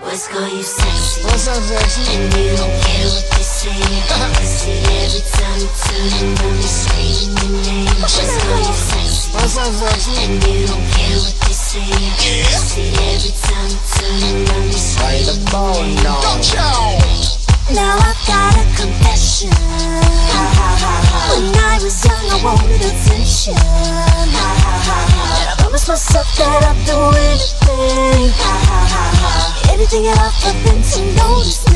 Boys call you sexy. What's up, sexy? And you don't care what they say. I see every time you turn around, they screaming your name. Boys call you sexy. What's up, sexy? And you don't care what they say. I see every time you turn around, they By the screaming bone, your name. Now I've got a confession. When I was young, I wanted attention. And I promised myself that I'd do anything at all for them to notice me.